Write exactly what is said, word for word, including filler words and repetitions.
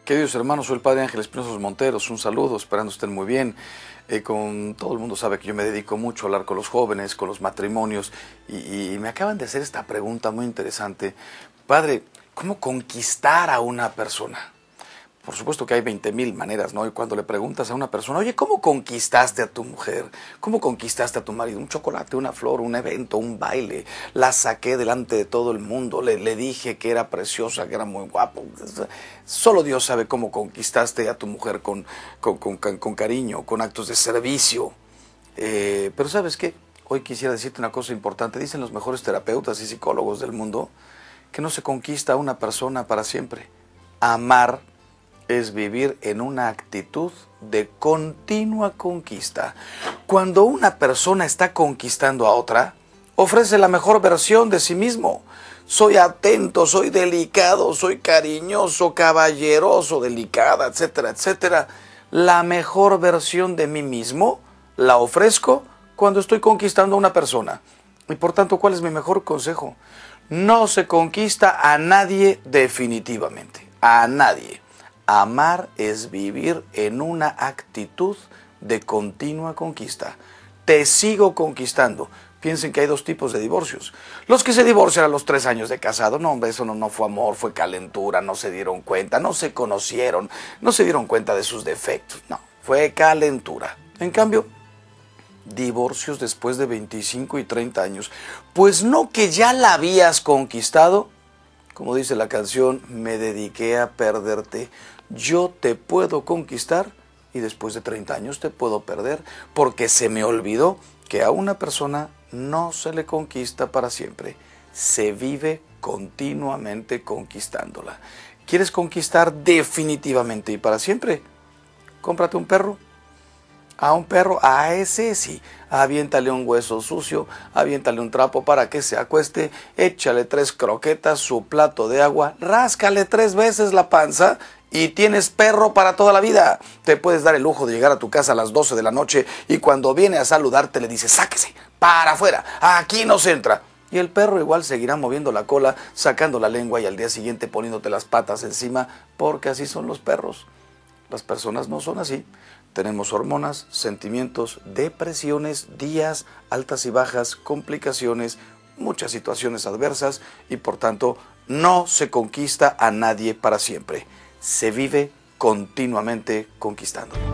Queridos hermanos, soy el Padre Ángel Espinosa Monteros, un saludo, esperando estén muy bien. Eh, con todo el mundo sabe que yo me dedico mucho a hablar con los jóvenes, con los matrimonios, y, y me acaban de hacer esta pregunta muy interesante. Padre, ¿cómo conquistar a una persona? Por supuesto que hay veinte mil maneras, ¿no? Y cuando le preguntas a una persona, oye, ¿cómo conquistaste a tu mujer? ¿Cómo conquistaste a tu marido? Un chocolate, una flor, un evento, un baile. La saqué delante de todo el mundo, le, le dije que era preciosa, que era muy guapo. Solo Dios sabe cómo conquistaste a tu mujer con, con, con, con cariño, con actos de servicio. Eh, pero ¿sabes qué? Hoy quisiera decirte una cosa importante. Dicen los mejores terapeutas y psicólogos del mundo que no se conquista a una persona para siempre. Amar es vivir en una actitud de continua conquista. Cuando una persona está conquistando a otra, ofrece la mejor versión de sí mismo. Soy atento, soy delicado, soy cariñoso, caballeroso, delicada, etcétera, etcétera. La mejor versión de mí mismo la ofrezco cuando estoy conquistando a una persona. Y por tanto, ¿cuál es mi mejor consejo? No se conquista a nadie definitivamente, a nadie. Amar es vivir en una actitud de continua conquista. Te sigo conquistando. Piensen que hay dos tipos de divorcios. Los que se divorcian a los tres años de casado, no, hombre, eso no, no fue amor, fue calentura, no se dieron cuenta, no se conocieron, no se dieron cuenta de sus defectos, no, fue calentura. En cambio, divorcios después de veinticinco y treinta años, pues no que ya la habías conquistado. Como dice la canción, me dediqué a perderte. Yo te puedo conquistar y después de treinta años te puedo perder porque se me olvidó que a una persona no se le conquista para siempre. Se vive continuamente conquistándola. ¿Quieres conquistar definitivamente y para siempre? Cómprate un perro. A un perro, a ese sí, aviéntale un hueso sucio, aviéntale un trapo para que se acueste, échale tres croquetas, su plato de agua, ráscale tres veces la panza y tienes perro para toda la vida. Te puedes dar el lujo de llegar a tu casa a las doce de la noche y cuando viene a saludarte le dices, sáquese, para afuera, aquí no se entra. Y el perro igual seguirá moviendo la cola, sacando la lengua y al día siguiente poniéndote las patas encima, porque así son los perros. Las personas no son así. Tenemos hormonas, sentimientos, depresiones, días, altas y bajas, complicaciones, muchas situaciones adversas y por tanto no se conquista a nadie para siempre. Se vive continuamente conquistando.